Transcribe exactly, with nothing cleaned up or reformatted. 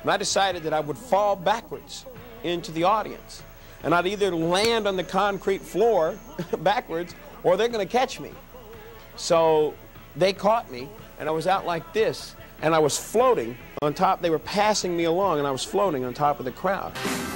And I decided that I would fall backwards into the audience. And I'd either land on the concrete floor backwards, or they're going to catch me. So they caught me, and I was out like this, and I was floating on top. They were passing me along, and I was floating on top of the crowd.